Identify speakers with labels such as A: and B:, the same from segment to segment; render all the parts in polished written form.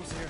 A: rooms here.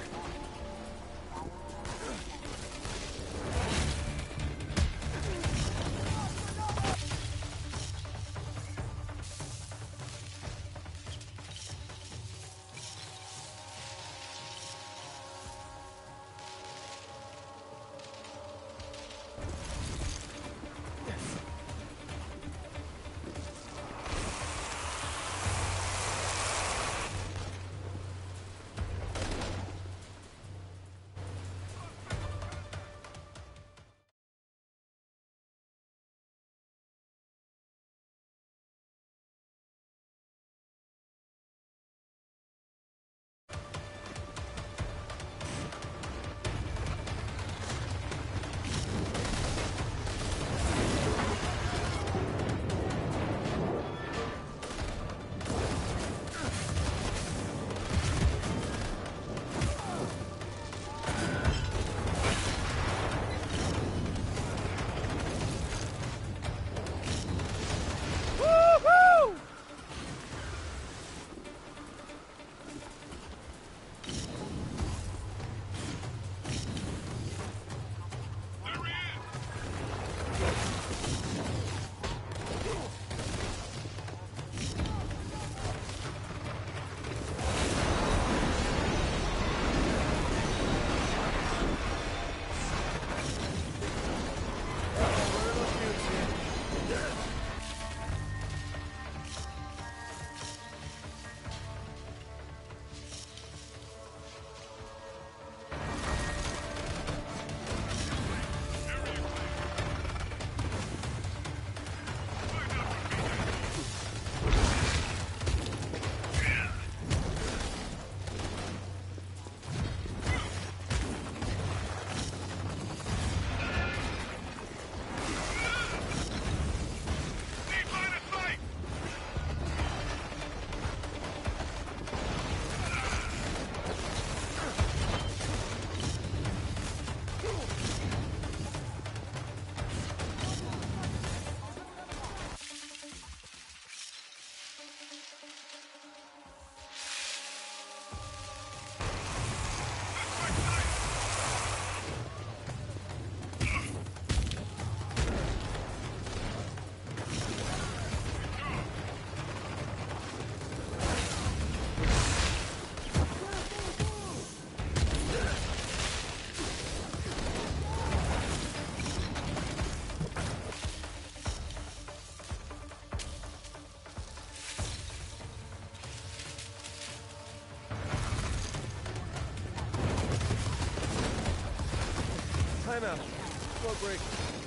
A: Time out. Smoke break.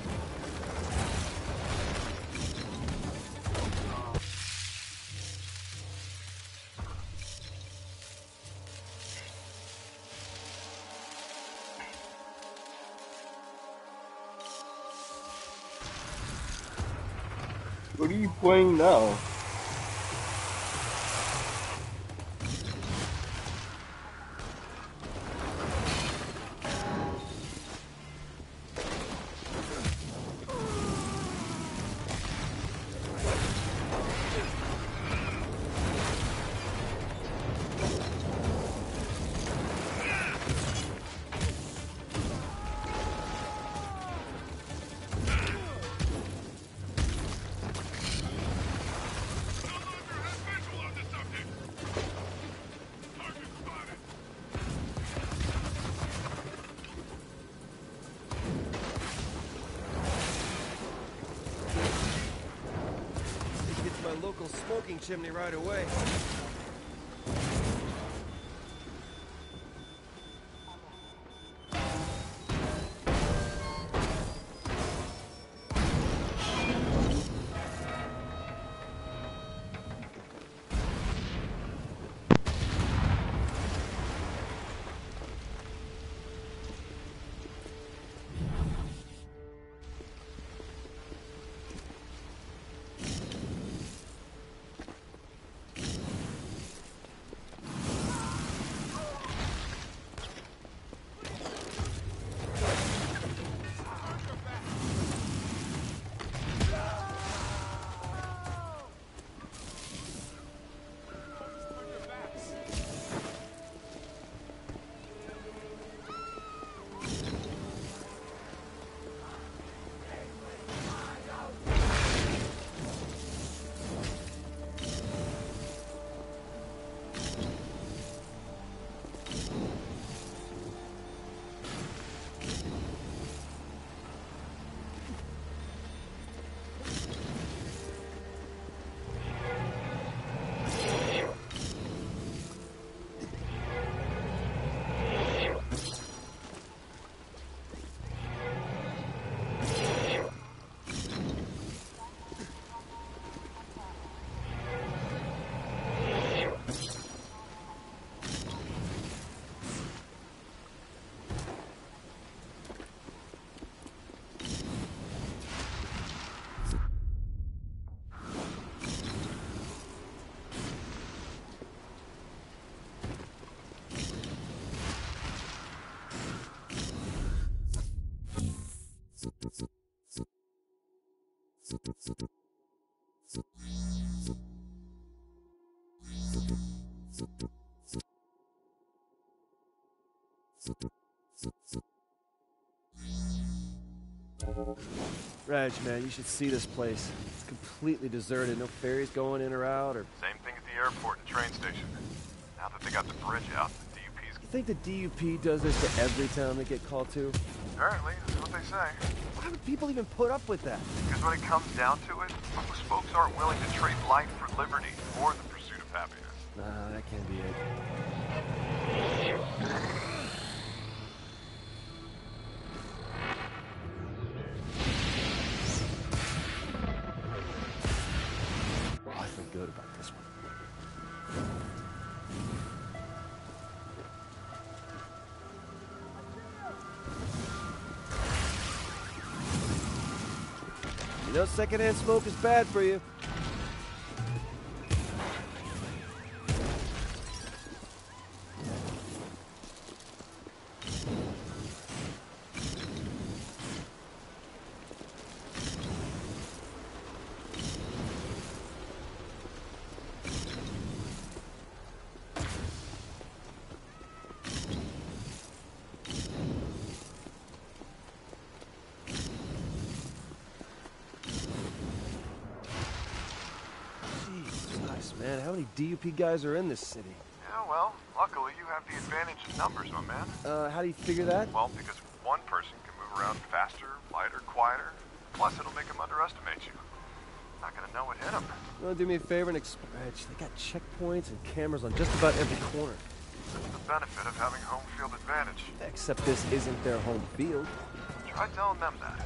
B: What are you playing now?
A: Local smoking chimney right away. Reg, man, you should see this place. It's completely deserted. No ferries going in or out, or...
C: Same thing at the airport and train station. Now that they got the bridge out, the DUP's...
A: You think the DUP does this to every town they get called to?
C: Apparently, that's what they say.
A: Why would people even put up with that?
C: Because when it comes down to it, most folks aren't willing to trade life for liberty or the pursuit of happiness.
A: Nah, that can't be it. I feel good about this one. You know, secondhand smoke is bad for you. Man, how many DUP guys are in this city?
C: Yeah, well, luckily you have the advantage of numbers, my man.
A: How do you figure that?
C: Well, because one person can move around faster, lighter, quieter. Plus, it'll make them underestimate you. Not gonna know what hit them.
A: You wanna do me a favor and Reg, they got checkpoints and cameras on just about every corner.
C: That's the benefit of having home field advantage.
A: Except this isn't their home field.
C: Try telling them that.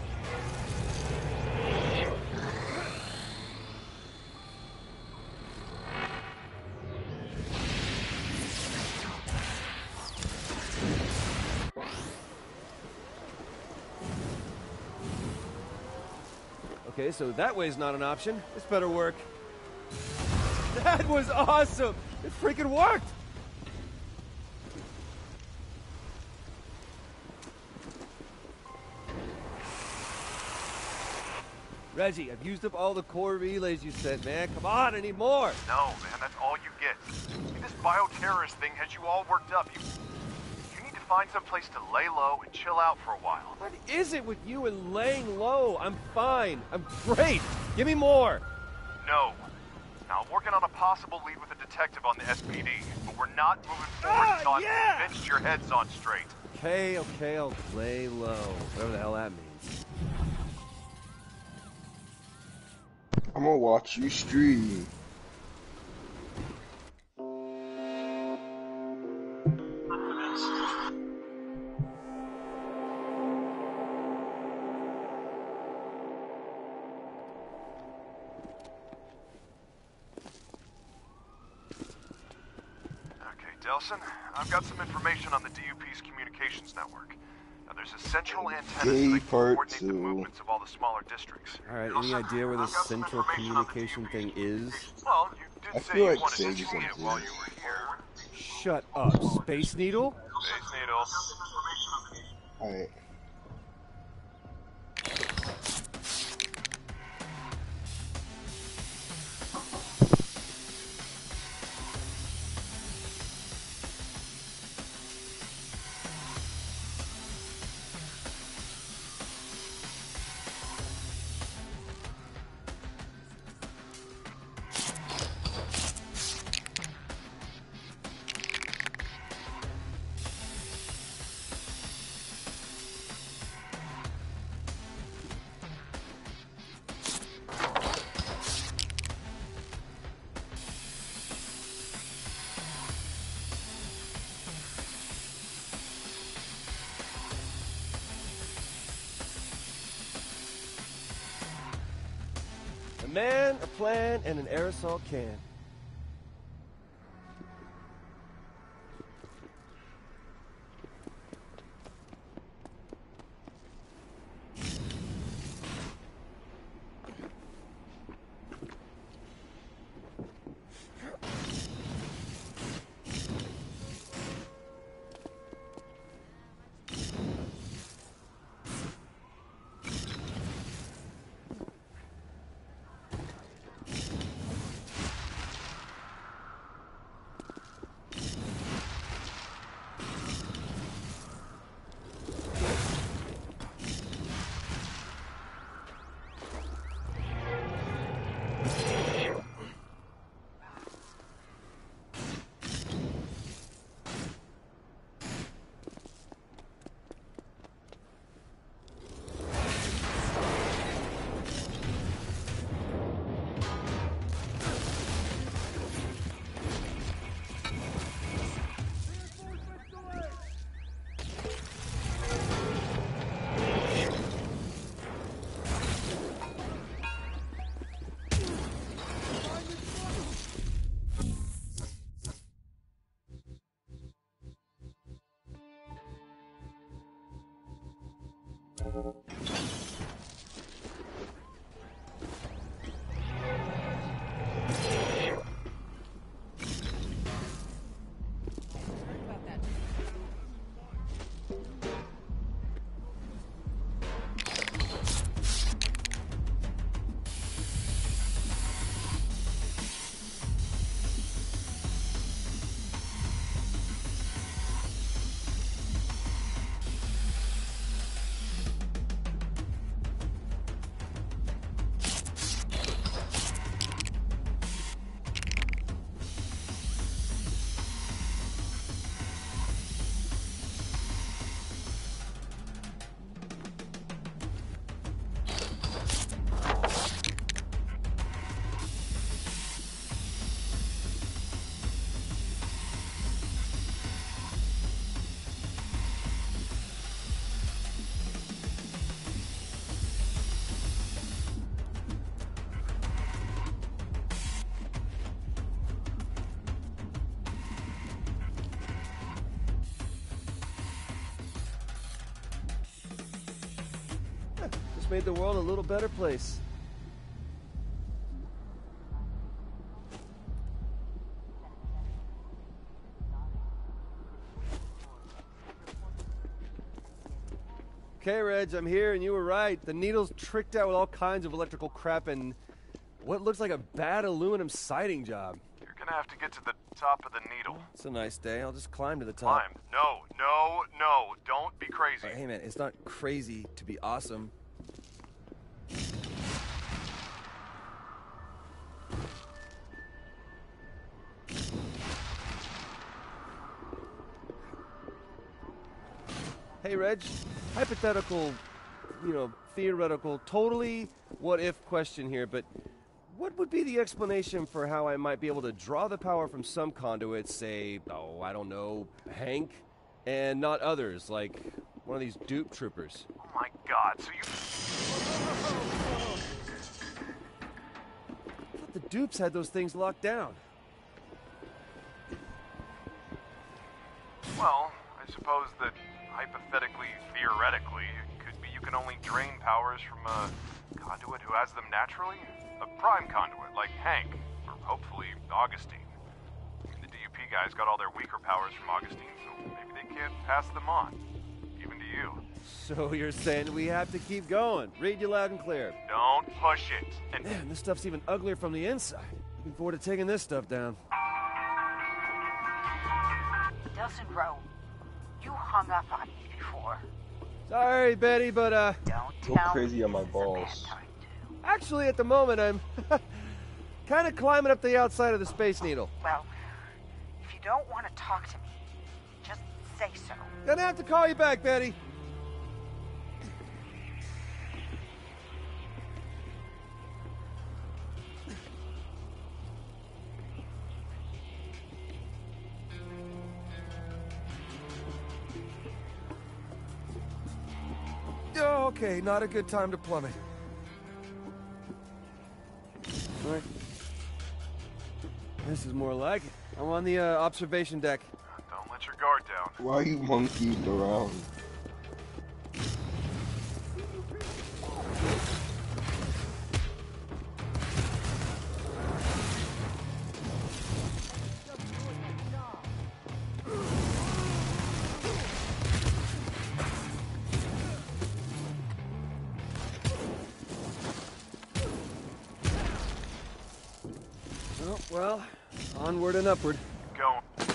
A: Okay, so that way's not an option. This better work. That was awesome! It freaking worked! Reggie, I've used up all the core relays you sent, man. Come on, I need more!
C: No, man, that's all you get. This bioterrorist thing has you all worked up. You need to find some place to lay low and chill out for a while.
A: What is it with you and laying low? I'm fine. I'm great. Give me more.
C: No. Now, I'm working on a possible lead with a detective on the SPD, but we're not moving forward until I'm convinced your head's on straight.
A: Okay, I'll lay low. Whatever the hell that means.
B: I'm gonna watch you stream.
C: Delson, I've got some information on the DUP's communications network. Now, there's a central antenna so they can coordinate the movements of all the smaller districts.
A: Alright, any idea where this central communication thing is?
C: Well, you did say you wanted to see it while you were here.
A: Shut up. Space Needle?
C: Space Needle.
B: Alright.
A: A man, a plan, and an aerosol can. Made the world a little better place. Okay, Reg, I'm here, and you were right. The needle's tricked out with all kinds of electrical crap and what looks like a bad aluminum siding job.
C: You're gonna have to get to the top of the needle.
A: It's a nice day. I'll just climb to the top.
C: Climb. No, no, no. Don't be crazy.
A: Hey, man, it's not crazy to be awesome. Hey, Reg, hypothetical, theoretical, totally what-if question here, but what would be the explanation for how I might be able to draw the power from some conduits, say, I don't know, Hank, and not others, like one of these dupe troopers?
C: Oh my god, so you...
A: I thought the dupes had those things locked down.
C: Well, I suppose that hypothetically, theoretically, it could be you can only drain powers from a conduit who has them naturally. A prime conduit, like Hank, or hopefully Augustine. The DUP guys got all their weaker powers from Augustine, so maybe they can't pass them on. Even to you.
A: So you're saying we have to keep going. Read you loud and clear.
C: Don't push it. And
A: man, this stuff's even uglier from the inside. Looking forward to taking this stuff down.
D: Delsin Rowe, you hung up on me before.
A: Sorry, Betty, but
B: Go crazy on my balls.
A: Actually, at the moment, I'm kind of climbing up the outside of the Space Needle.
D: Well, if you don't want to talk to me, just say so.
A: Gonna have to call you back, Betty. Oh, okay, not a good time to plummet. All right. This is more like it. I'm on the observation deck.
C: don't let your guard down.
B: Why are you monkeying around?
A: Oh, well, onward and upward.
C: Go.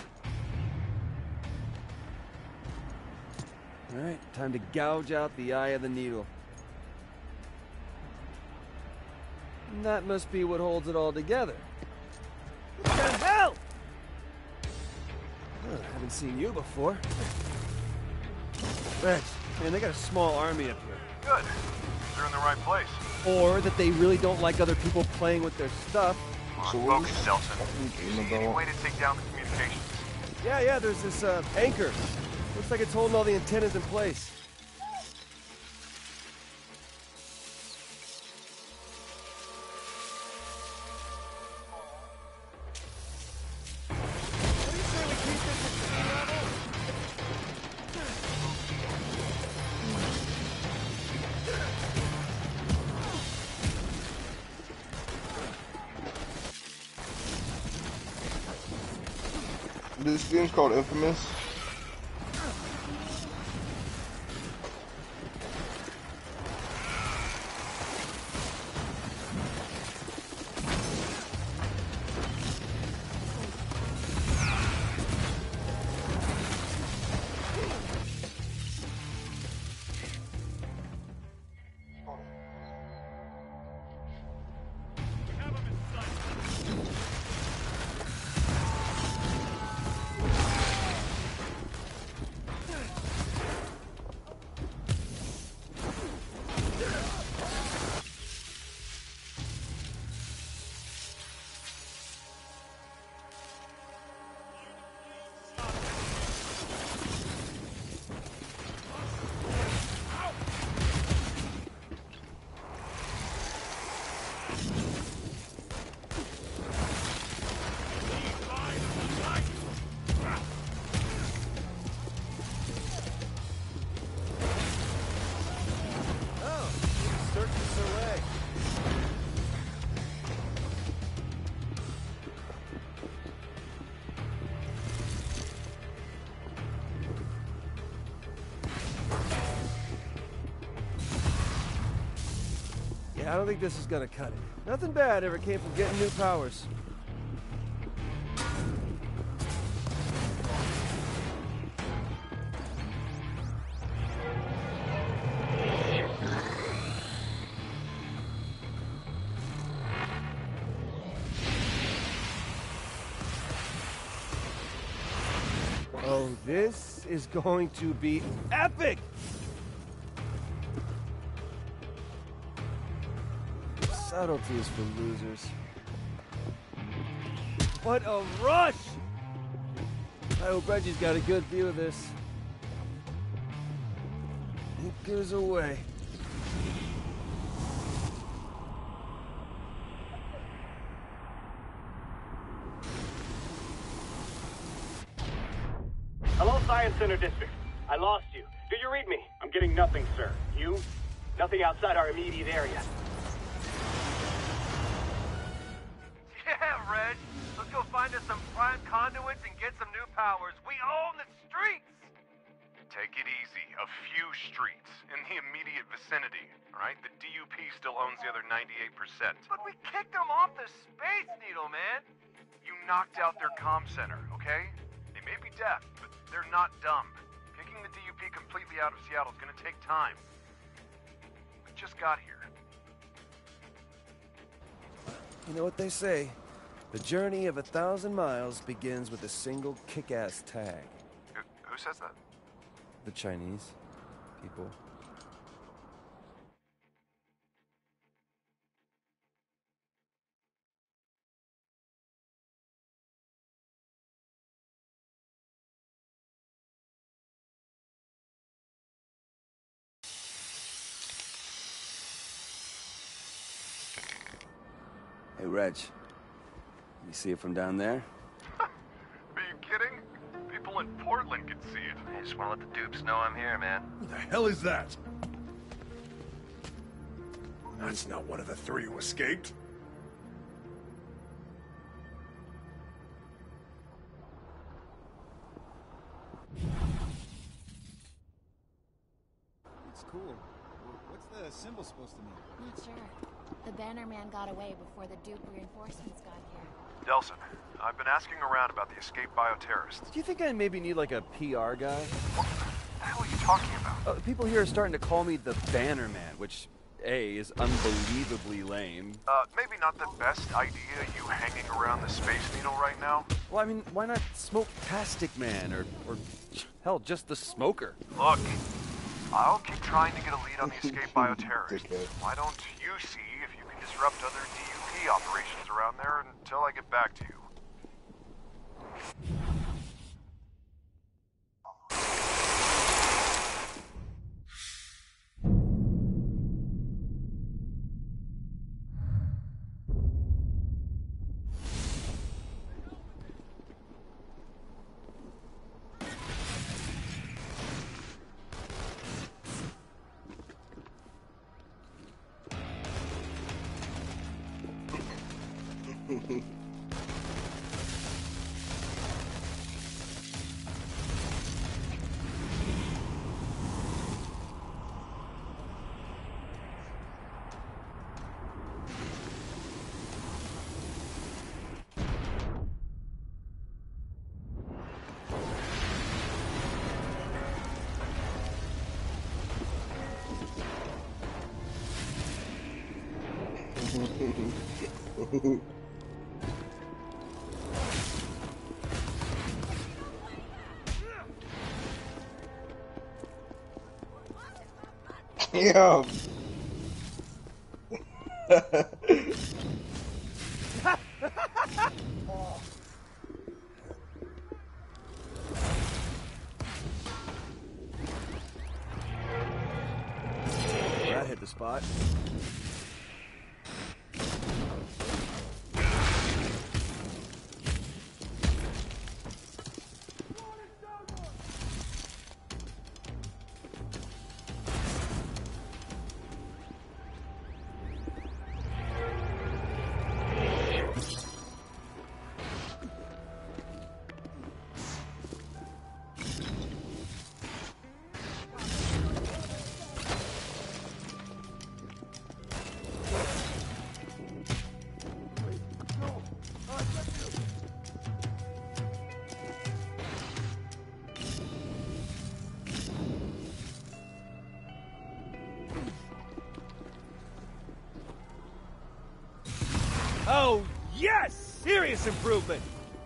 A: All right, time to gouge out the eye of the needle. And that must be what holds it all together. What the hell? Oh, I haven't seen you before. Rex, man, they got a small army up here.
C: Good. They're in the right place.
A: Or that they really don't like other people playing with their stuff.
B: So
C: Focus, Delsin.
B: what
C: Any way to take down the communications?
A: Yeah, there's this anchor. Looks like it's holding all the antennas in place.
B: This game's called Infamous.
A: I don't think this is gonna cut it. Nothing bad ever came from getting new powers. Oh, this is going to be epic! Subtlety is for losers. What a rush! I hope Reggie's got a good view of this. It goes away.
E: Hello, Science Center District. I lost you. Do you read me? I'm getting nothing, sir. You? Nothing outside our immediate area.
F: Yeah, Reg. Let's go find us some prime conduits and get some new powers. We own the streets!
C: Take it easy. A few streets in the immediate vicinity, all right? The DUP still owns the other 98%.
F: But we kicked them off the Space Needle, man!
C: You knocked out their comm center, okay? They may be deaf, but they're not dumb. Kicking the DUP completely out of Seattle is gonna take time. We just got here.
A: You know what they say? The journey of 1,000 miles begins with a single kick-ass tag.
C: Who says that?
A: The Chinese people.
G: Hey, Reg. You see it from down there?
C: Are you kidding? People in Portland can see it.
F: I just want to let the dupes know I'm here, man.
H: Who the hell is that? That's not one of the three who escaped.
I: It's cool. What's the symbol supposed to mean?
J: Not sure. The Bannerman got away before the Duke reinforcements got here.
C: Delsin, I've been asking around about the escaped bioterrorists.
A: Do you think I maybe need like a PR guy?
C: What the hell are you talking about?
A: People here are starting to call me the Banner Man, which, A, is unbelievably lame.
C: Maybe not the best idea, you hanging around the Space Needle right now?
A: Well, I mean, why not Smoke-tastic Man, or hell, just the Smoker?
C: Look, I'll keep trying to get a lead on the escaped bioterrorists.
B: Dickhead.
C: Why don't you see if you can disrupt other DUP operations around there until I get back to you?
B: Yeah.
A: That hit the spot. Oh, yes! Serious improvement!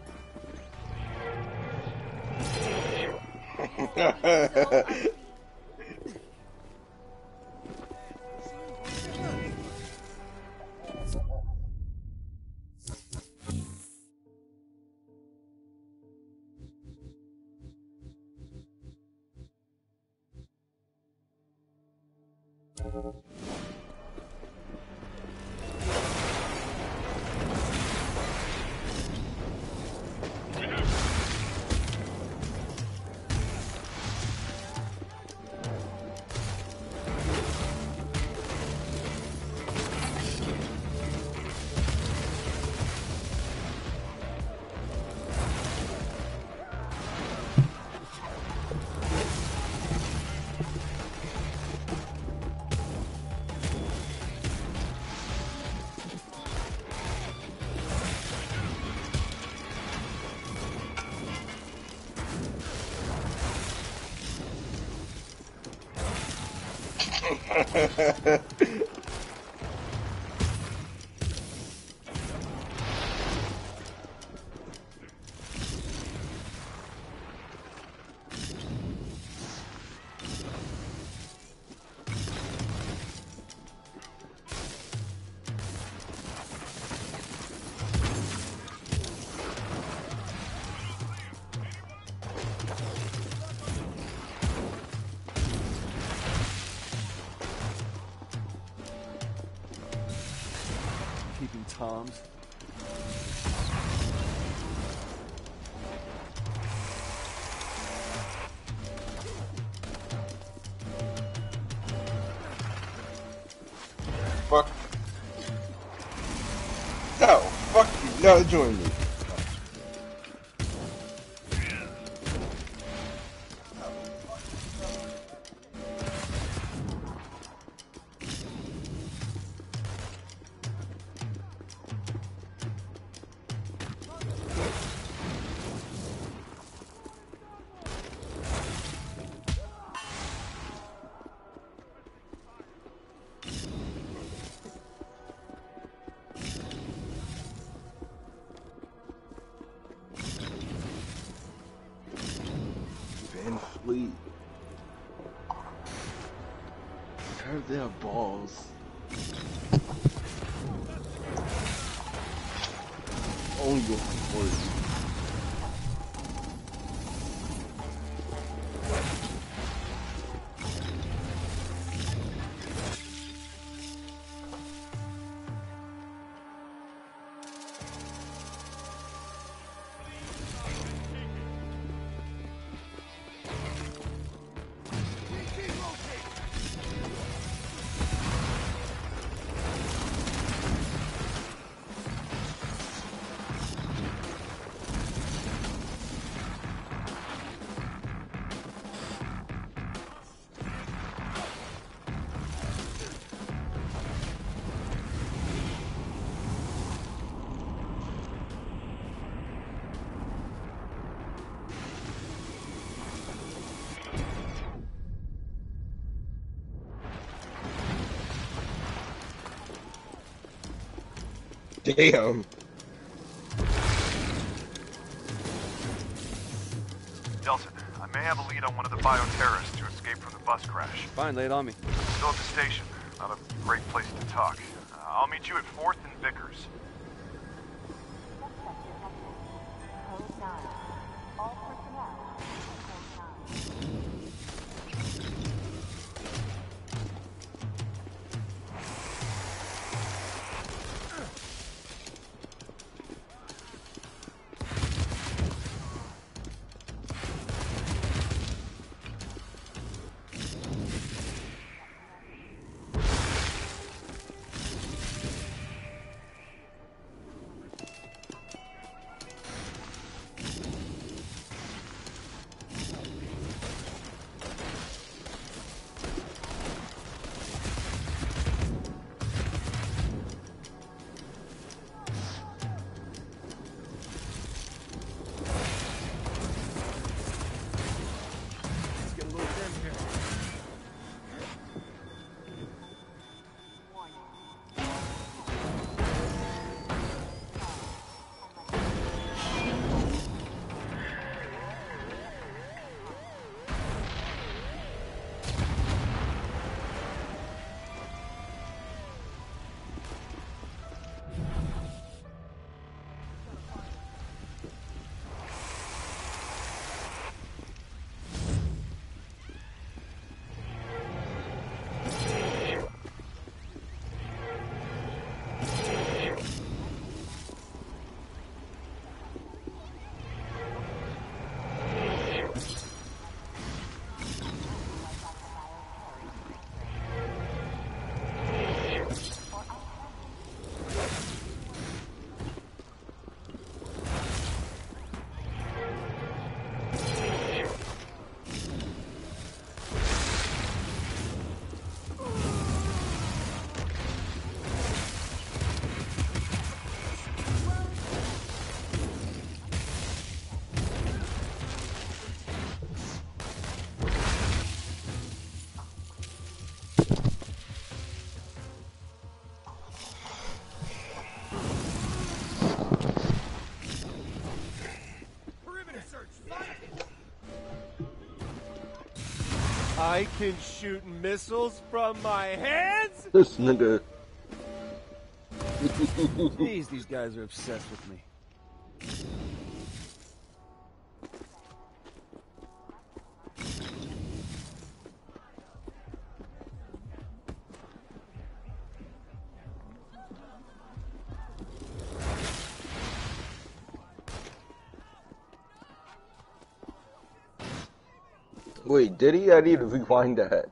A: Keeping Toms.
B: Fuck. No, fuck you. No, join me. Van Fleet. Curve their balls. Only go for it. Damn.
C: Delson, I may have a lead on one of the bioterrorists who escaped from the bus crash.
G: Fine, lay it on me.
C: Still at the station. Not a great place to talk. I'll meet you at 4th and Vickers.
A: I can shoot missiles from my hands?
B: This nigga.
G: Jeez, these guys are obsessed with me.
B: Wait, did he? I need to rewind that.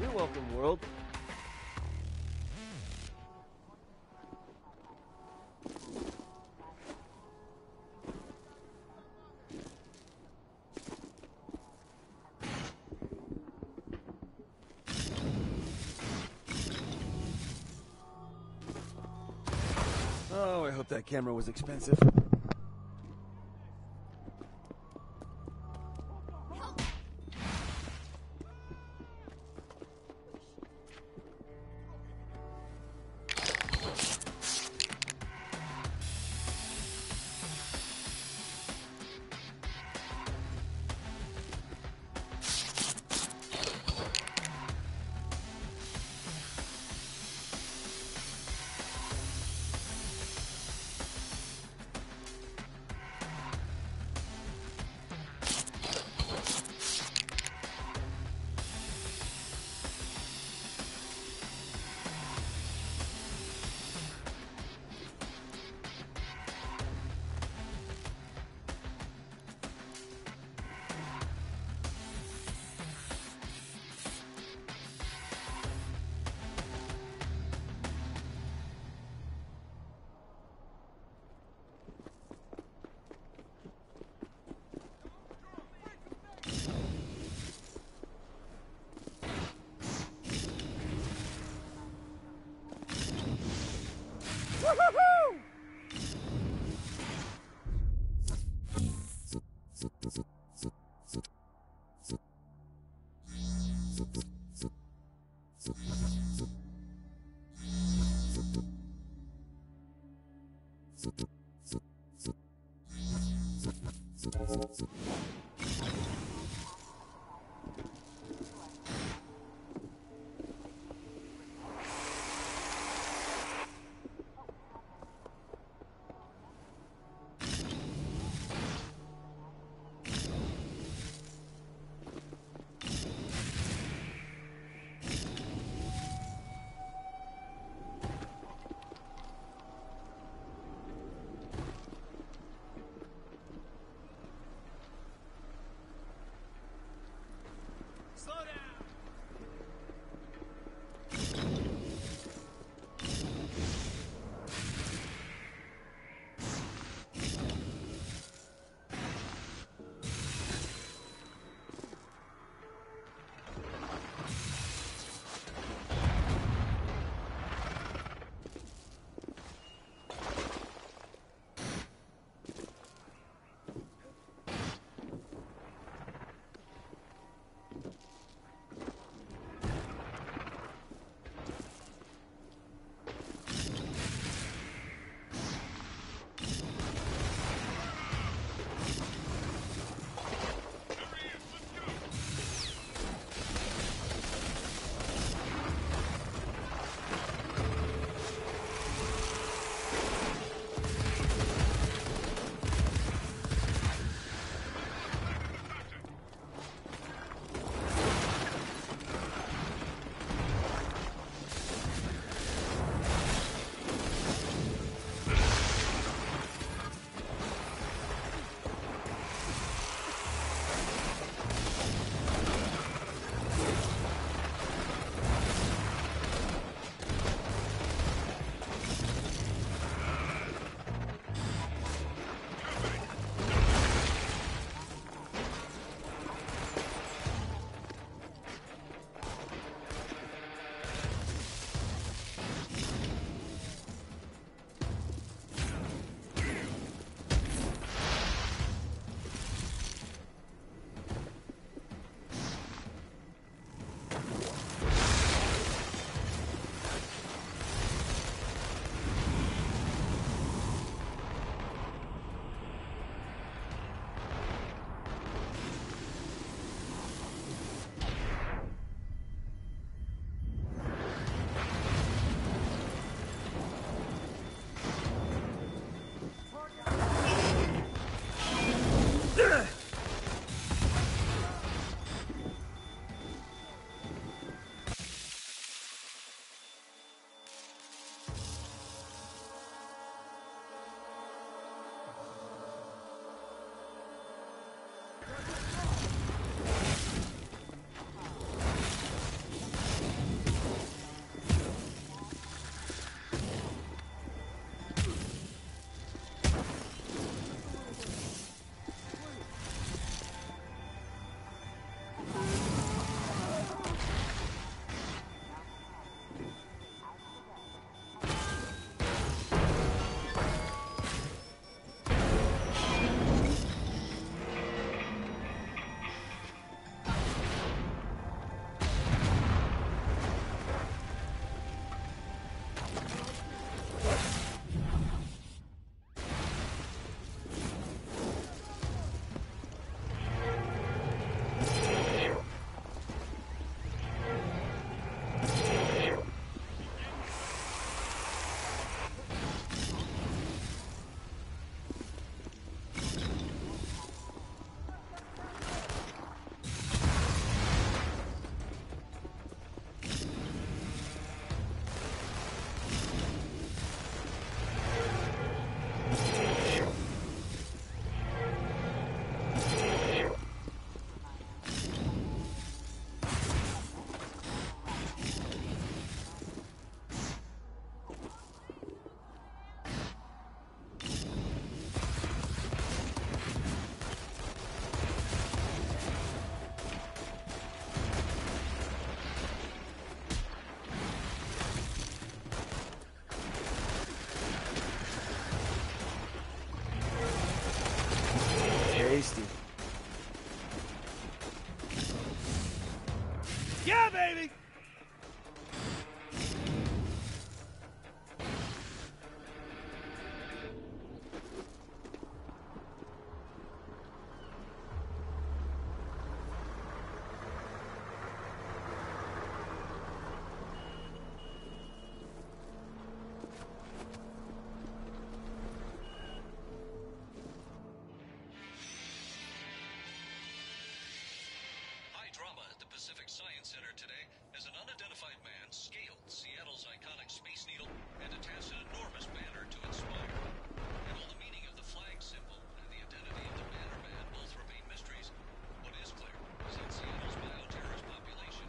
A: You're welcome, world.
G: Oh, I hope that camera was expensive.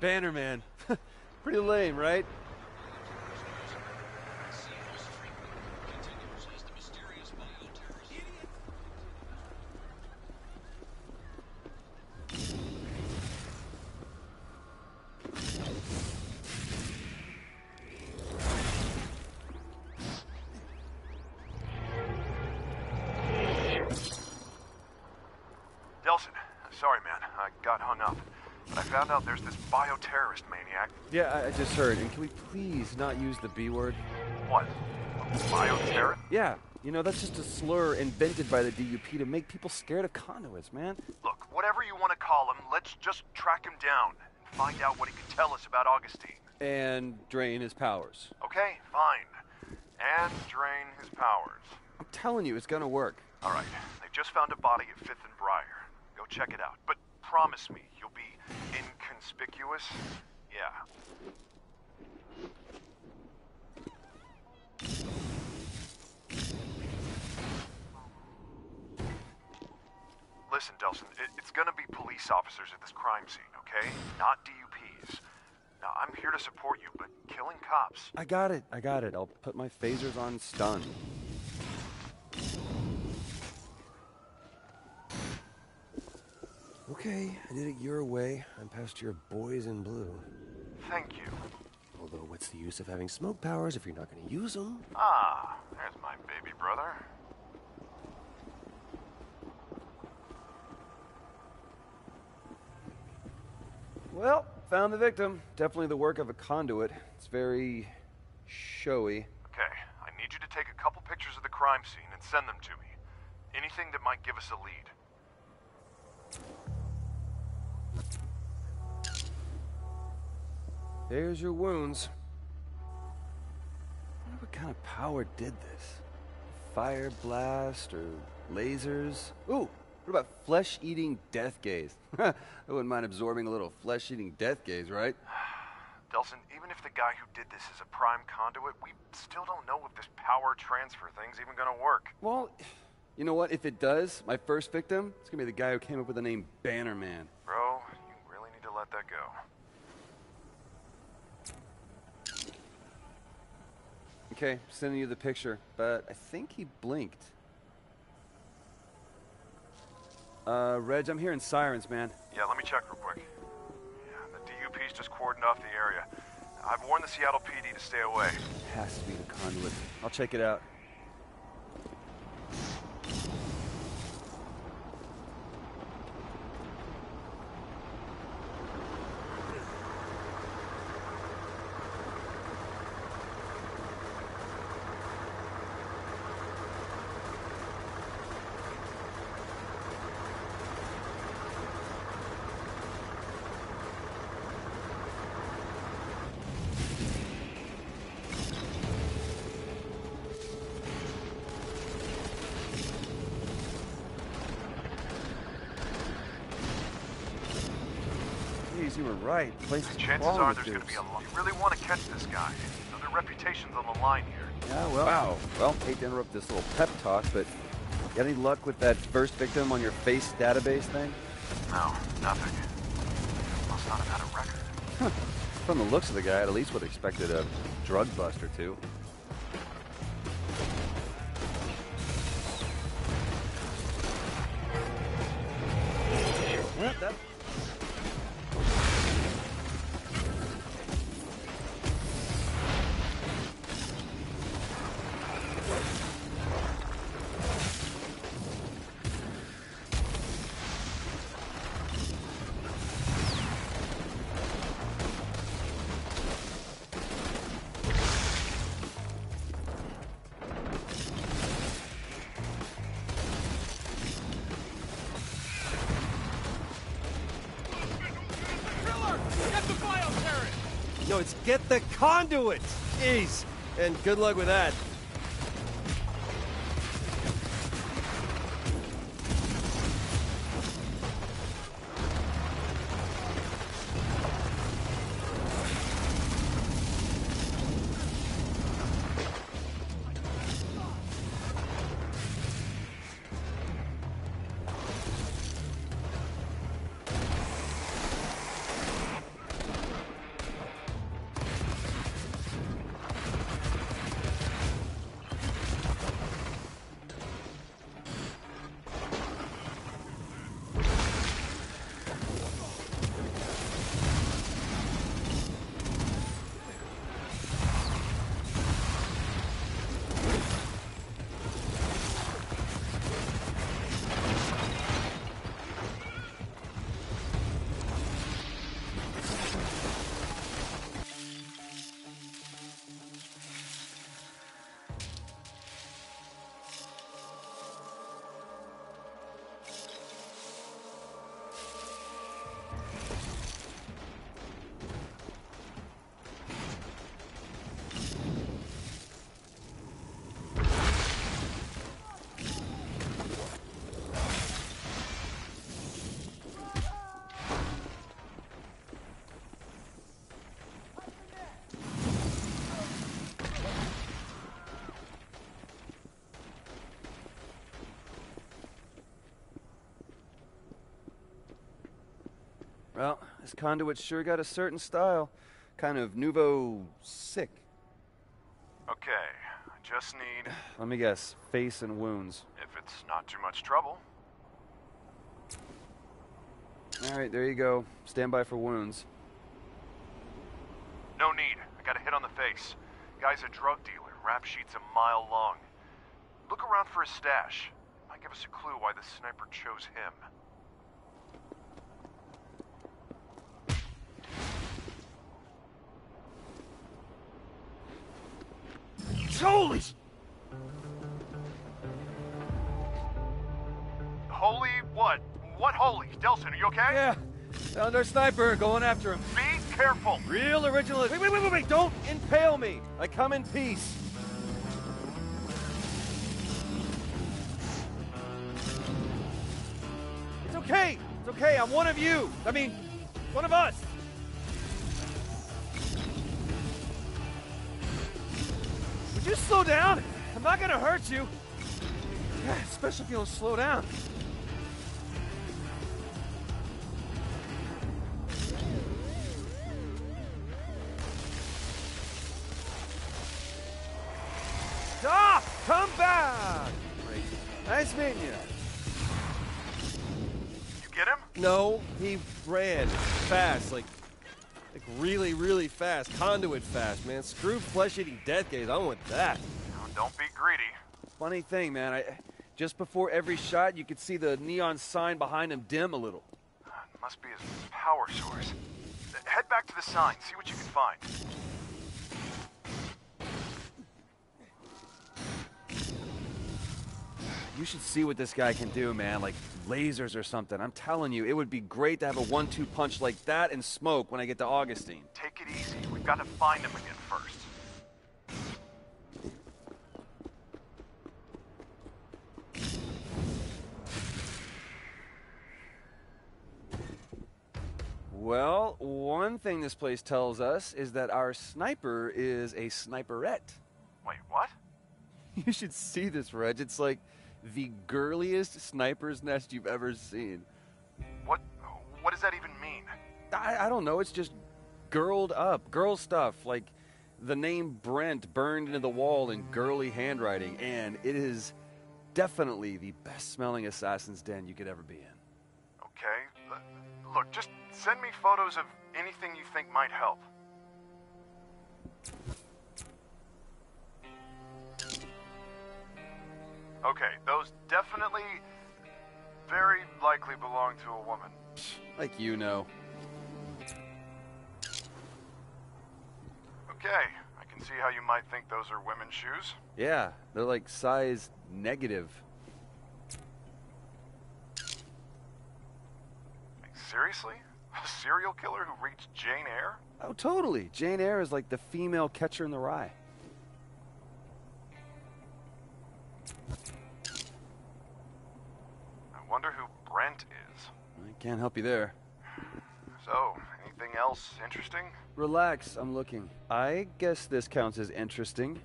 A: Bannerman. Pretty lame, right?
C: Delsin, sorry man, I got hung up. But I found out there's this bioterrorist maniac.
A: Yeah, I just heard. And can we please not use the B word?
C: What? Bioterrorist?
A: Yeah, you know, that's just a slur invented by the DUP to make people scared of conduits, man.
C: Look, whatever you want to call him, let's just track him down and find out what he can tell us about Augustine.
A: And drain his powers.
C: Okay, fine. And drain his powers.
A: I'm telling you, it's gonna work.
C: All right, they just found a body at 5th and Briar. Go check it out. But promise me you'll be inconspicuous? Yeah. Listen, Delsin, it's gonna be police officers at this crime scene, okay? Not DUPs. Now, I'm here to support you, but killing cops...
A: I got it. I'll put my phasers on stun. Okay, I did it your way. I'm past your boys in blue.
C: Thank you.
A: Although, what's the use of having smoke powers if you're not going to use them?
C: Ah, there's my baby brother.
A: Well, found the victim. Definitely the work of a conduit. It's very showy.
C: Okay, I need you to take a couple pictures of the crime scene and send them to me. Anything that might give us a lead.
A: There's your wounds. I wonder what kind of power did this? Fire blast or lasers? Ooh, what about flesh-eating death gaze? I wouldn't mind absorbing a little flesh-eating death gaze, right?
C: Delsin, even if the guy who did this is a prime conduit, we still don't know if this power transfer thing's even gonna work.
A: Well, you know what? If it does, my first victim, it's gonna be the guy who came up with the name Bannerman.
C: Bro, you really need to let that go.
A: Okay, sending you the picture, but I think he blinked. Reg, I'm hearing sirens, man.
C: Yeah, let me check real quick. Yeah, the DUP's just cordoned off the area. I've warned the Seattle PD to stay away.
A: Has to be the conduit. I'll check it out. You were right. The place is
C: chances are there's going to be a lot. You really want to catch this guy. So their reputation's on the line here.
A: Yeah, well, wow. Well, hate to interrupt this little pep talk, but you got any luck with that first victim on your face database thing?
C: No, nothing. Must not have had a record.
A: Huh. From the looks of the guy, I at least would have expected a drug bust or two. Well, that... No, it's get the conduit! Jeez! And good luck with that.
G: Well, this conduit sure got a certain style. Kind of nouveau sick.
C: Okay, I just need...
G: Let me guess, face and wounds.
C: If it's not too much trouble.
G: Alright, there you go. Stand by for wounds.
C: No need. I got a hit on the face. Guy's a drug dealer. Rap sheet's a mile long. Look around for his stash. Might give us a clue why the sniper chose him.
A: Holy!
C: Holy what? What holy? Delson, are you okay?
A: Yeah, found our sniper, going after him.
C: Be careful!
A: Real original. Wait, don't impale me. I come in peace. It's okay, I'm one of you. I mean, one of us. Would you slow down? I'm not gonna hurt you. Yeah, especially if you don't slow down. Stop! Come back! Great. Nice meeting you.
C: You get him?
A: No, he ran fast, like really, really fast. Conduit fast, man. Screw flesh-eating death gaze. I want that.
C: No, don't be greedy.
G: Funny thing, man. Just before every shot, you could see the neon sign behind him dim a little.
C: It must be his power source. Head back to the sign, see what you can find.
G: You should see what this guy can do, man. Like lasers or something. I'm telling you, it would be great to have a 1-2 punch like that and smoke when I get to Augustine.
C: Take it easy. We've got to find him again first.
G: Well, one thing this place tells us is that our sniper is a sniperette.
C: Wait, what?
G: You should see this, Reg. It's like the girliest sniper's nest you've ever seen.
C: What does that even mean?
G: I don't know. It's just girled up. Girl stuff. Like the name Brent burned into the wall in girly handwriting. And it is definitely the best smelling assassin's den you could ever be in.
C: Okay. Look, just send me photos of anything you think might help. Okay, those definitely, very likely belong to a woman.
G: Like you know.
C: Okay, I can see how you might think those are women's shoes.
G: Yeah, they're like size negative.
C: Seriously? A serial killer who reached Jane Eyre?
G: Oh, totally. Jane Eyre is like the female Catcher in the Rye.
C: I wonder who Brent is.
G: I can't help you there.
C: So, anything else interesting?
G: Relax, I'm looking. I guess this counts as interesting.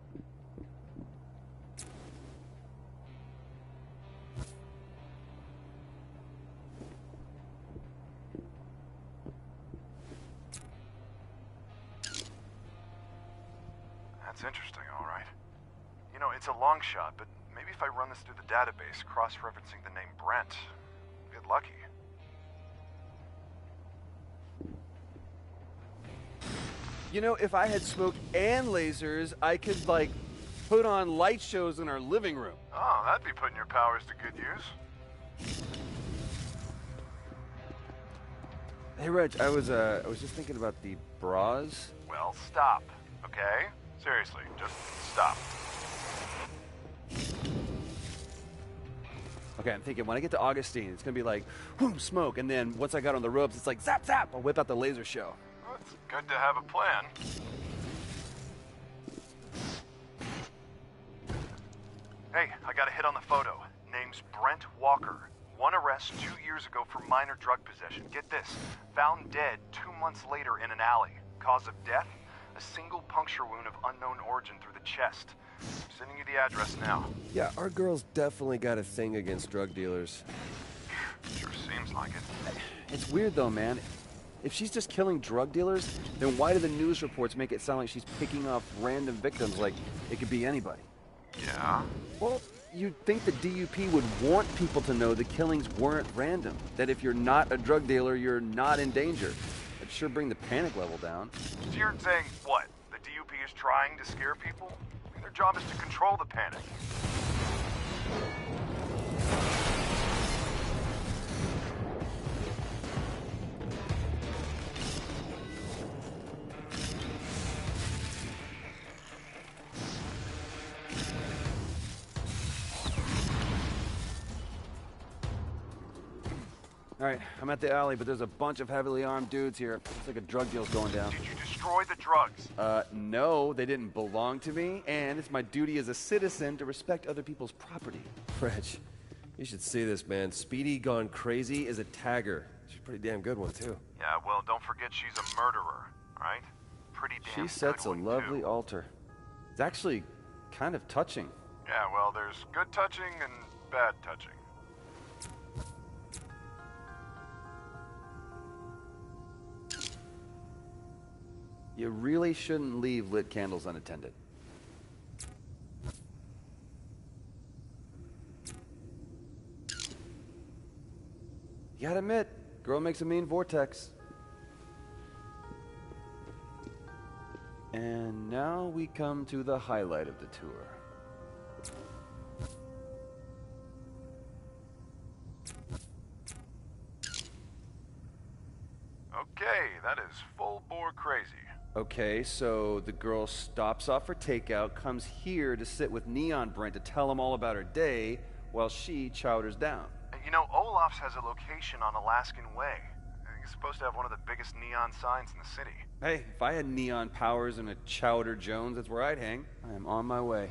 C: That's interesting, all right. You know, it's a long shot, but maybe if I run this through the database, cross-referencing the name Brent, I'll get lucky.
G: You know, if I had smoke and lasers, I could, like, put on light shows in our living room.
C: Oh, that'd be putting your powers to good use.
G: Hey, Reg, I was just thinking about the bras.
C: Well, stop, okay? Seriously, just stop.
G: Okay, I'm thinking when I get to Augustine, it's gonna be like, whoom, smoke, and then once I got on the ropes, it's like, zap, zap, I'll whip out the laser show.
C: Well, it's good to have a plan. Hey, I got a hit on the photo. Name's Brent Walker. One arrest 2 years ago for minor drug possession. Get this, found dead 2 months later in an alley. Cause of death? A single puncture wound of unknown origin through the chest. I'm sending you the address now.
A: Yeah, our girl's definitely got a thing against drug dealers.
C: Sure seems seems like it.
G: It's weird though, man. If she's just killing drug dealers, then why do the news reports make it sound like she's picking off random victims like it could be anybody?
C: Yeah?
G: Well, you'd think the DUP would want people to know the killings weren't random. That if you're not a drug dealer, you're not in danger. It'd sure bring the panic level down.
C: So you're saying what? The DUP is trying to scare people? I mean, their job is to control the panic.
G: Alright, I'm at the alley, but there's a bunch of heavily armed dudes here. Looks like a drug deal's going down.
C: Did you destroy the drugs?
G: No, they didn't belong to me, and it's my duty as a citizen to respect other people's property.
A: Reg, you should see this, man. Speedy Gone Crazy is a tagger. She's a pretty damn good one, too.
C: Yeah, well, don't forget she's a murderer, right? Pretty damn
G: She sets a
C: good one,
G: lovely
C: too.
G: altar. It's actually kind of touching.
C: Yeah, well, there's good touching and bad touching.
G: You really shouldn't leave lit candles unattended. You gotta admit, girl makes a mean vortex. And now we come to the highlight of the tour.
C: Okay, that is full bore crazy.
G: Okay, so the girl stops off for takeout, comes here to sit with Neon Brent to tell him all about her day, while she chowders down.
C: You know, Olaf's has a location on Alaskan Way. He's supposed to have one of the biggest neon signs in the city.
G: Hey, if I had neon powers and a Chowder Jones, that's where I'd hang. I am on my way.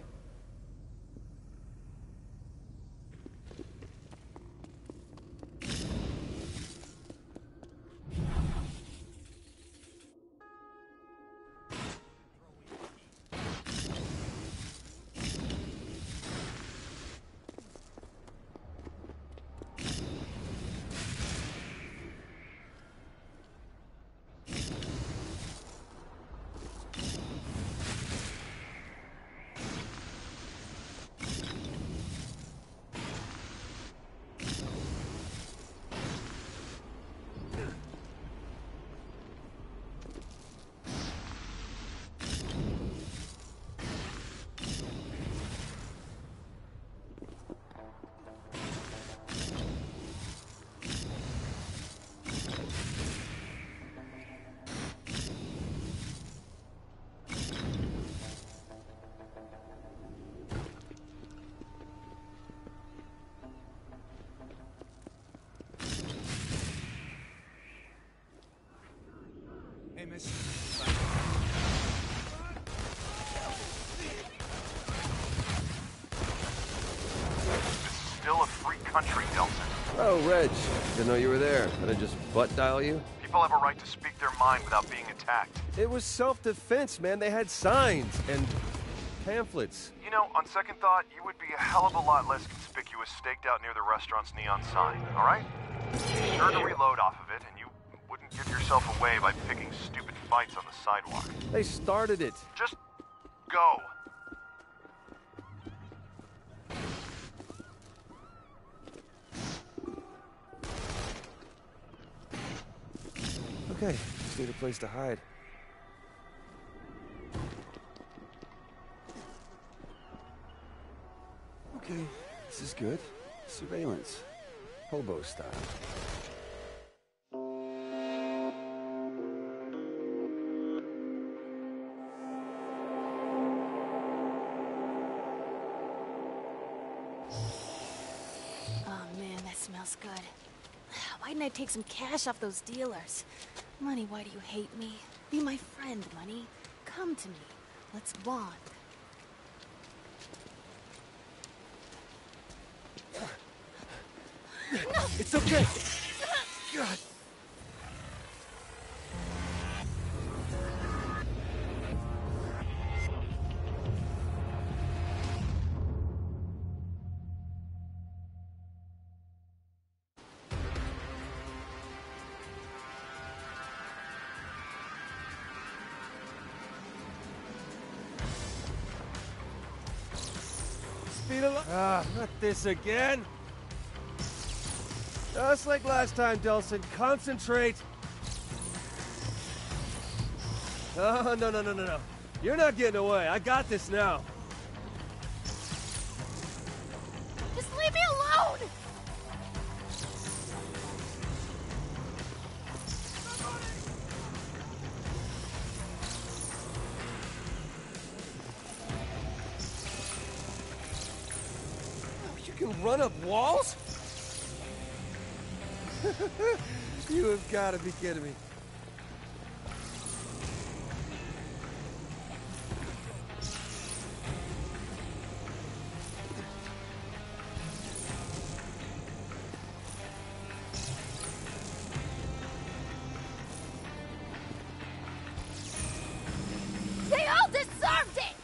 I: Hey, miss.
C: Still a free country, Delsin.
A: Oh, Reg. Didn't know you were there. Did I just butt dial you?
C: People have a right to speak their mind without being attacked.
A: It was self-defense, man. They had signs and pamphlets.
C: You know, on second thought, you would be a hell of a lot less conspicuous staked out near the restaurant's neon sign, all right? Be sure to reload off of it, and you wouldn't give yourself away by picking stupid fights on the sidewalk.
A: They started it.
C: Just go.
A: Okay, just need a place to hide. Okay, this is good. Surveillance. Hobo style.
J: Oh man, that smells good. Why didn't I take some cash off those dealers? Money, why do you hate me? Be my friend, Money. Come to me. Let's bond.
A: It's okay. God. speed of light. Ah, not this again. Just like last time, Delsin. Concentrate. Oh, no. You're not getting away. I got this now.
J: Just leave me alone!
A: You can run up walls? You have got to be kidding me.
J: They all deserved it!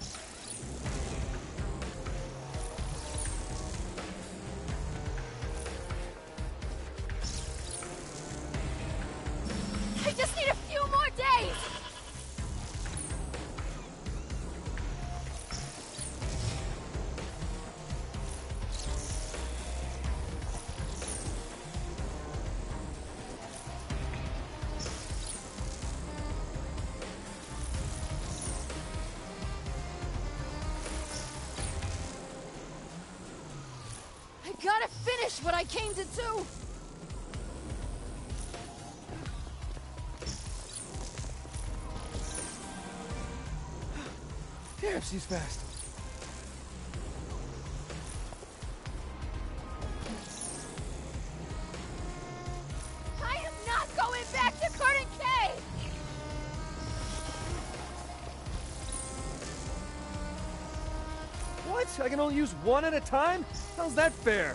J: I just need a few more days! I gotta finish what I came to do!
A: Damn, she's fast.
J: I am not going back to Curtin Cave!
A: What? I can only use one at a time? How's that fair?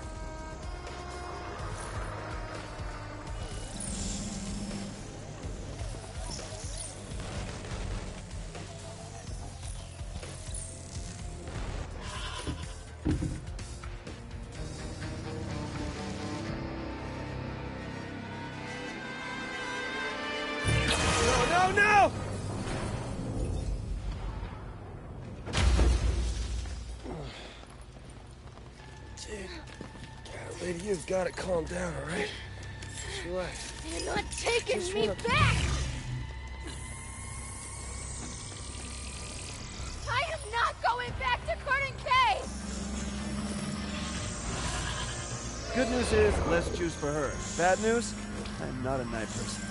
A: No! Dude, lady, you've got to calm down, all right? Just relax.
J: You're not taking
A: Just
J: me
A: wanna-
J: back! I am not going back to Curtin Cave!
A: Good news is, less juice for her. Bad news, I'm not a night person.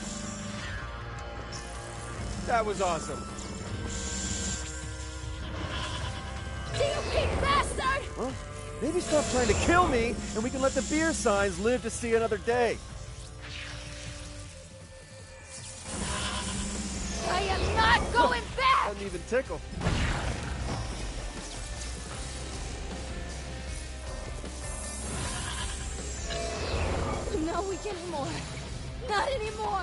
A: That was awesome.
J: You big bastard!
A: Well, maybe stop trying to kill me, and we can let the beer signs live to see another day.
J: I am not going back!
A: Doesn't even tickle.
J: No week anymore. Not anymore.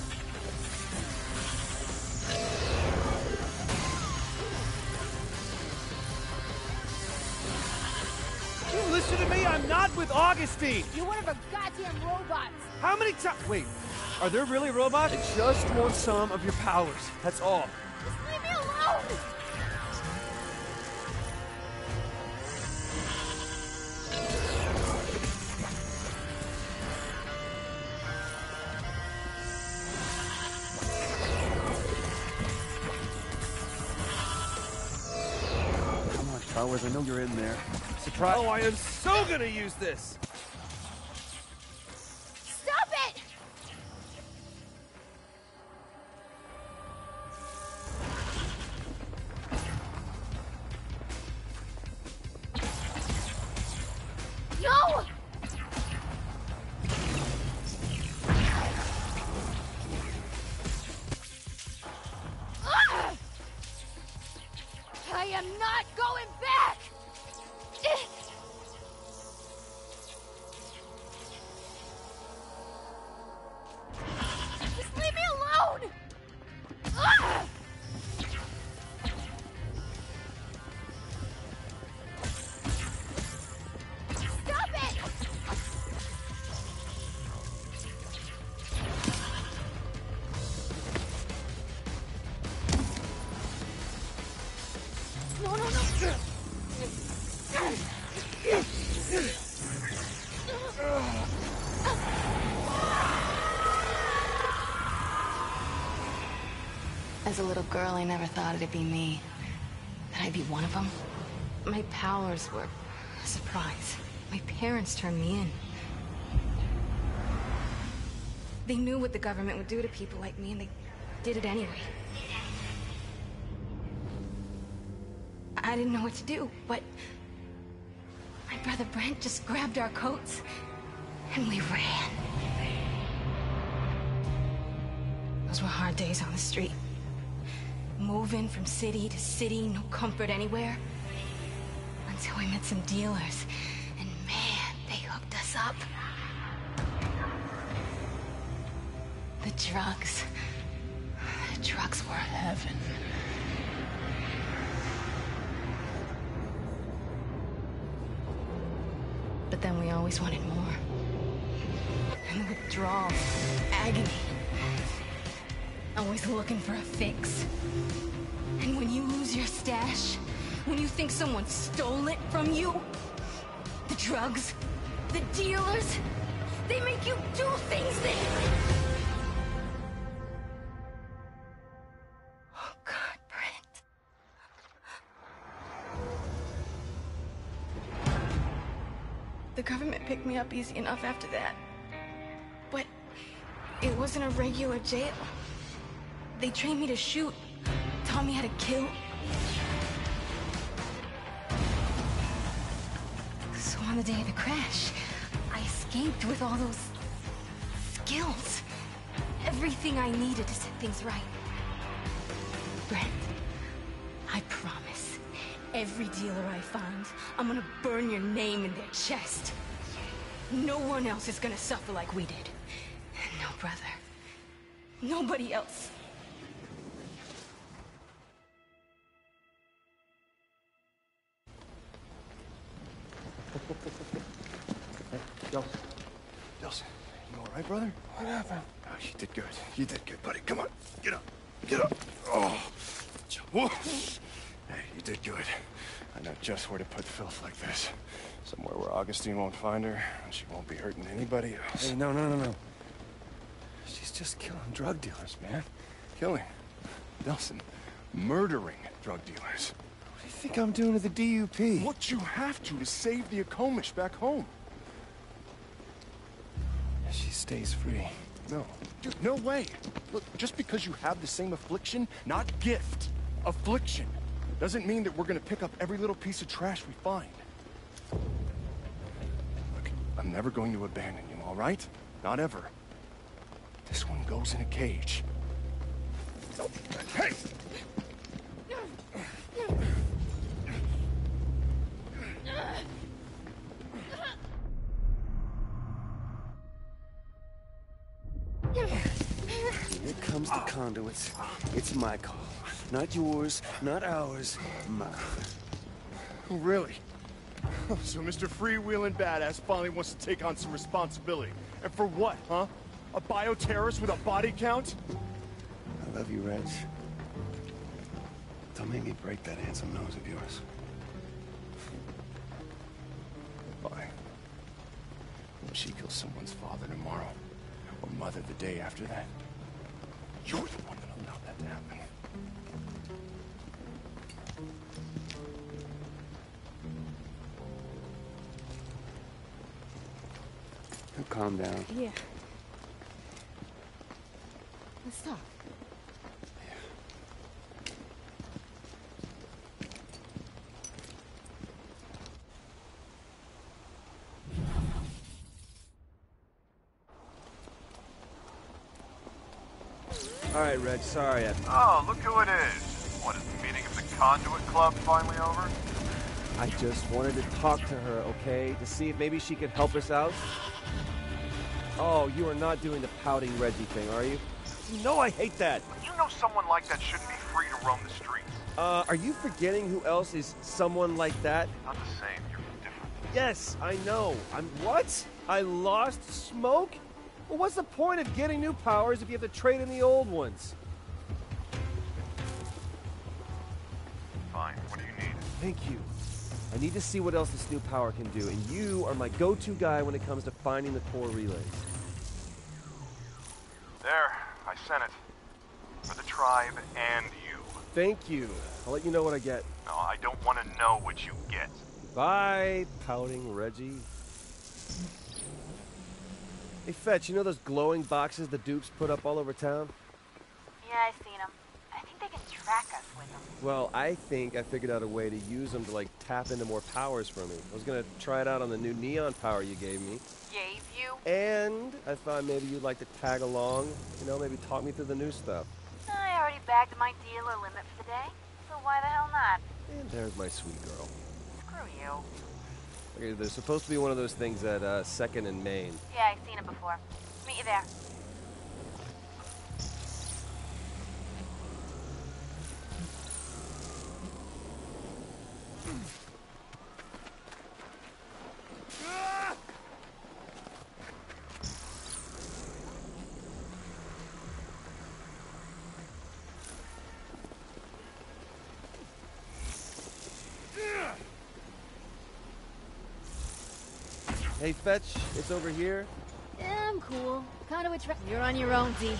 A: You listen to me, I'm not with Augustine.
J: You're one of her goddamn robots.
A: How many times? Wait, are there really robots? I just want some of your powers. That's all.
J: Just leave me alone!
A: Come on, Towers, I know you're in there. Surprise! Oh, I am so gonna use this!
J: Stop it! No! Ah! I am not going back! Just leave me alone! Ah! Stop it! No. As a little girl, I never thought it'd be me. That I'd be one of them. My powers were a surprise. My parents turned me in. They knew what the government would do to people like me, and they did it anyway. I didn't know what to do, but my brother Brent just grabbed our coats, and we ran. Those were hard days on the street. Moving from city to city, no comfort anywhere. Until we met some dealers, and man, they hooked us up. The drugs were heaven. But then we always wanted more. And the withdrawal, agony. Always looking for a fix. And when you lose your stash, when you think someone stole it from you, the drugs, the dealers, they make you do things that... Oh God, Brent. The government picked me up easy enough after that. But it wasn't a regular jail. They trained me to shoot, taught me how to kill. So on the day of the crash, I escaped with all those skills. Everything I needed to set things right. Brent, I promise, every dealer I find, I'm gonna burn your name in their chest. No one else is gonna suffer like we did. No brother. Nobody else.
B: Delsin, you all right, brother? What happened? Oh, you did good. You did good, buddy. Come on, get up. Get up. Oh. Whoa. Hey, you did good. I know just where to put filth like this. Somewhere where Augustine won't find her, and she won't be hurting anybody else.
A: Hey, no. She's just killing drug dealers, man.
B: Killing? Delsin, murdering drug dealers.
A: What do you think I'm doing to the DUP?
B: What you have to save the Akomish back home.
A: She stays free.
B: No. Dude, no way. Look, just because you have the same affliction, not gift, affliction, doesn't mean that we're gonna pick up every little piece of trash we find. Look, I'm never going to abandon you, all right? Not ever. This one goes in a cage. Hey!
A: Here comes the conduits. It's my call. Not yours, not ours, mine.
B: Oh, really? So Mr. Freewheeling Badass finally wants to take on some responsibility. And for what, huh? A bioterrorist with a body count?
A: I love you, Reg. Don't make me break that handsome nose of yours.
B: Why? When she kills someone's father tomorrow, or mother the day after that, you're the one that'll allow that to happen.
A: Calm down.
J: Yeah. Let's talk.
A: All right, Reg, sorry.
C: Oh, look who it is. What, is the meeting of the Conduit Club finally over?
A: I just wanted to talk to her, okay? To see if maybe she could help us out. Oh, you are not doing the pouting Reggie thing, are you? No, I hate that.
C: You know someone like that shouldn't be free to roam the streets.
A: Are you forgetting who else is someone like that?
C: Not the same, you're different.
A: Yes, I know. What? I lost Smoke? Well, what's the point of getting new powers if you have to trade in the old ones?
C: Fine, what do you need?
A: Thank you. I need to see what else this new power can do, and you are my go-to guy when it comes to finding the core relays.
C: There, I sent it. For the trial. tribe and you.
A: Thank you. I'll let you know what I get.
C: No, I don't want to know what you get.
A: Bye, pouting Reggie. Hey, Fetch, you know those glowing boxes the Dukes put up all over town?
D: Yeah, I've seen them. I think they can track us with them.
A: Well, I think I figured out a way to use them to, like, tap into more powers for me. I was gonna try it out on the new neon power you gave me.
D: Gave you?
A: And I thought maybe you'd like to tag along, you know, maybe talk me through the new stuff.
D: I already bagged my dealer limit for the day, so why the hell not?
A: And there's my sweet girl.
D: Screw you.
A: Okay, there's supposed to be one of those things at 2nd and Main.
D: Yeah, I've seen it before. Meet you there.
A: Hey, Fetch, it's over here.
J: Yeah, I'm cool. Conduit tra- You're on your own, D.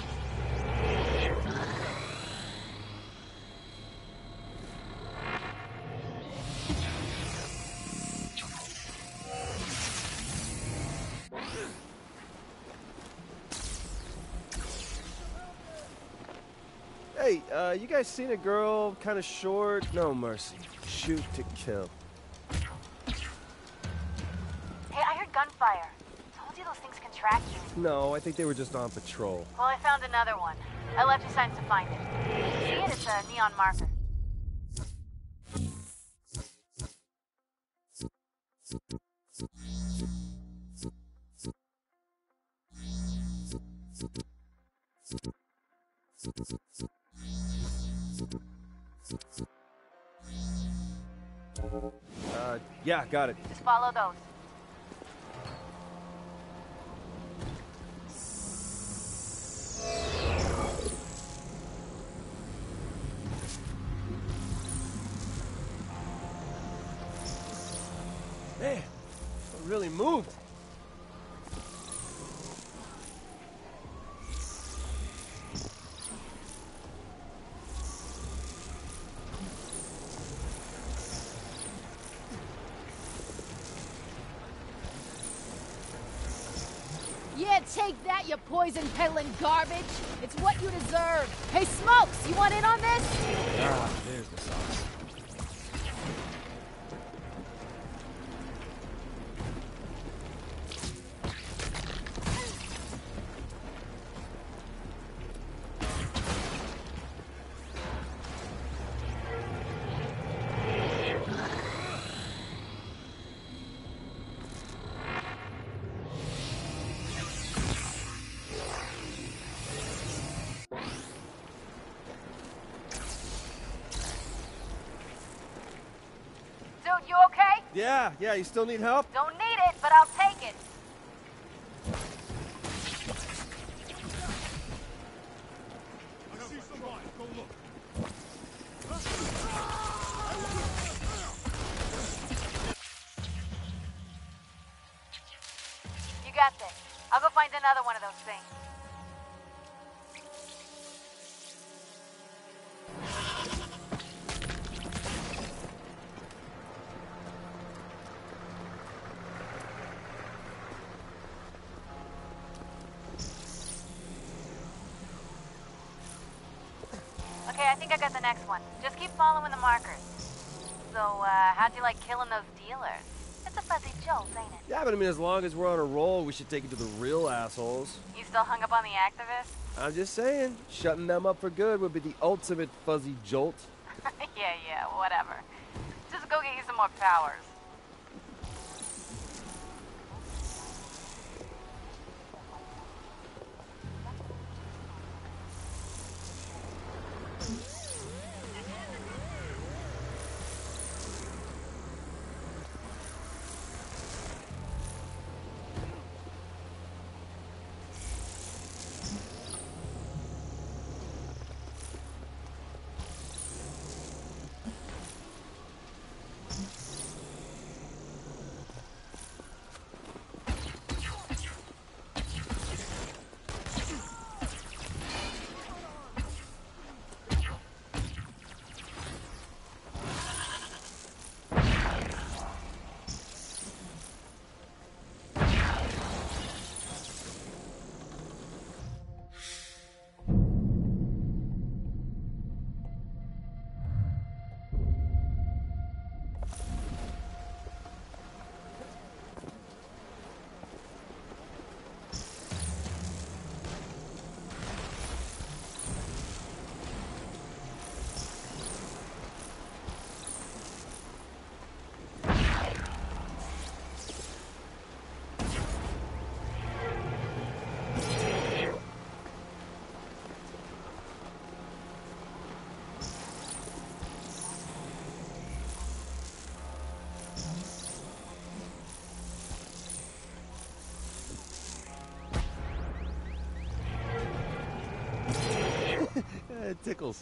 A: Hey, you guys seen a girl kind of short? No mercy. Shoot to kill.
D: Hey, I heard gunfire. Told you those things can track you.
A: No, I think they were just on patrol.
D: Well, I found another one. I left you signs to find it. See it? It's a neon marker.
A: Yeah, got it.
D: Just follow those.
A: Man, it really moved.
J: Yeah, take that, you poison peddling garbage. It's what you deserve. Hey, Smokes, you want in on this?
A: Ah, there's the sauce.
D: Dude, you okay?
A: Yeah, you still need help?
D: Don't need it, but I'll take it.
H: I see somebody. Go look.
D: You got this. I'll go find another one of those things. Okay, I think I got the next one. Just keep following the markers. So, how'd you like killing those dealers? It's a fuzzy jolt, ain't it?
A: Yeah, but I mean, as long as we're on a roll, we should take it to the real assholes.
D: You still hung up on the activists?
A: I'm just saying, shutting them up for good would be the ultimate fuzzy jolt.
D: Yeah, whatever. Just go get you some more powers.
G: It tickles.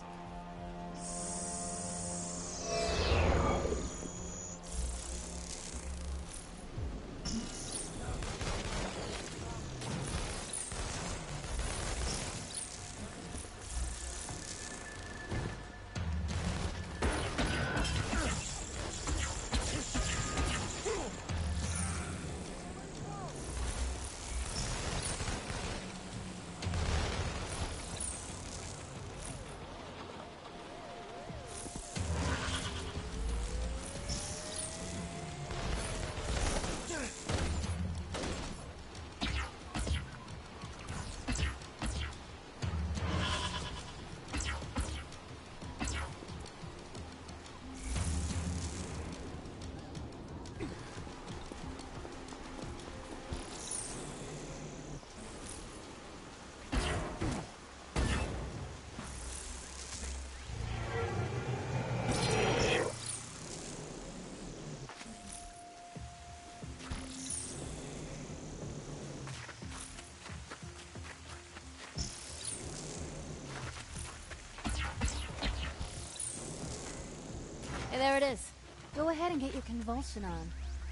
J: Hey, there it is. Go ahead and get your convulsion on.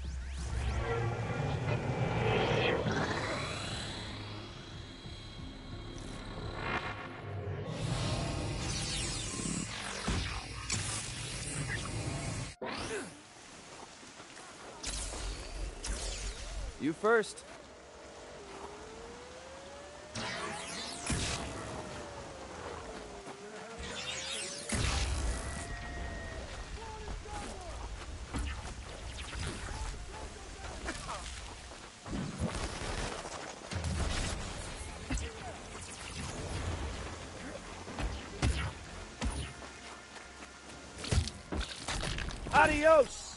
A: You first. Adios!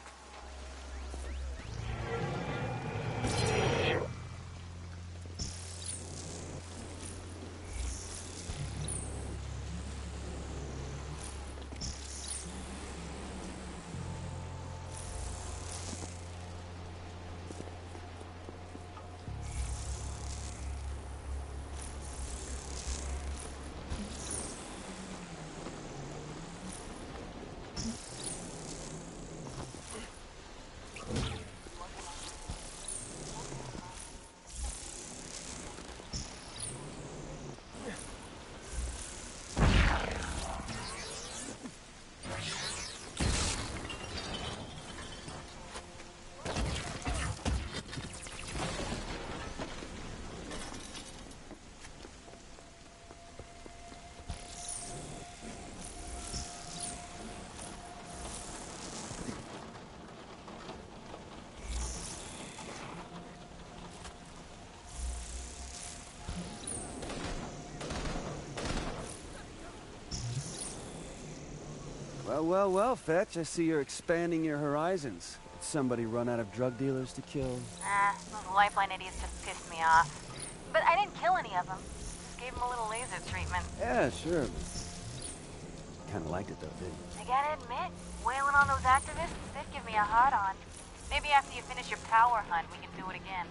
A: Well, Fetch, I see you're expanding your horizons. Did somebody run out of drug dealers to kill?
D: Those Lifeline idiots just pissed me off. But I didn't kill any of them. Just gave them a little laser treatment.
A: Yeah, sure. Kinda liked it, though, didn't you?
D: I gotta admit, wailing on those activists did give me a hard-on. Maybe after you finish your power hunt, we can do it again.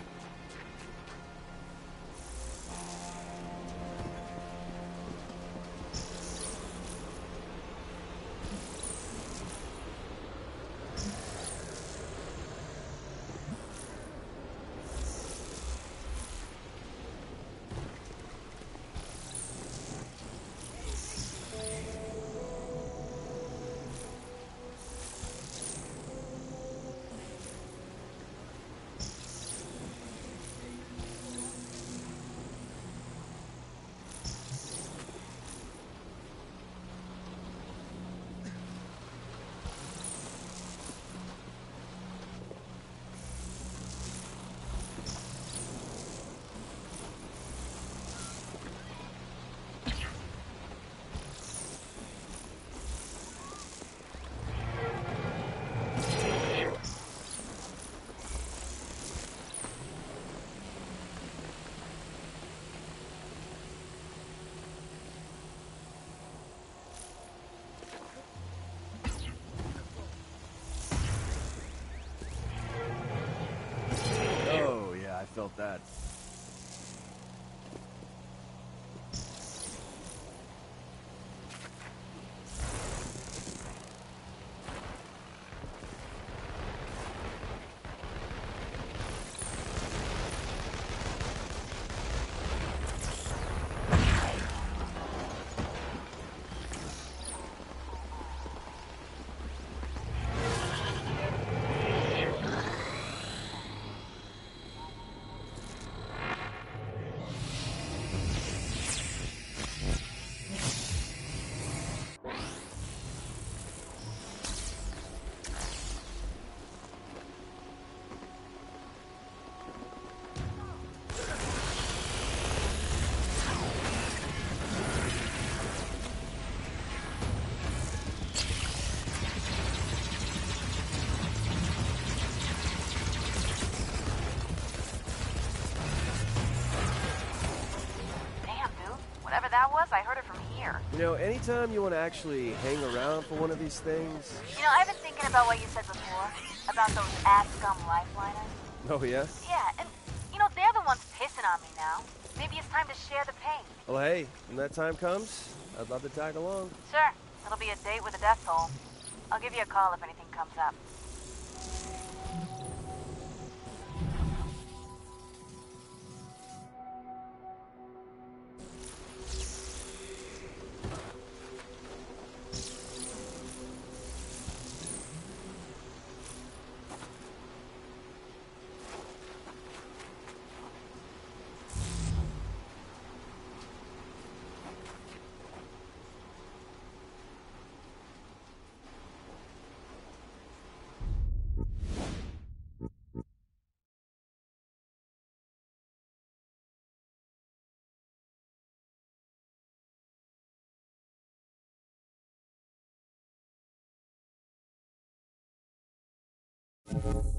A: Felt that. You know, anytime you want to actually hang around for one of these things...
D: You know, I've been thinking about what you said before, about those ass scum lifeliners.
A: Oh, yeah?
D: Yeah, and, you know, they're the ones pissing on me now. Maybe it's time to share the pain.
A: Well, hey, when that time comes, I'd love to tag along.
D: Sure, it'll be a date with a death toll. I'll give you a call if anything comes up.
A: You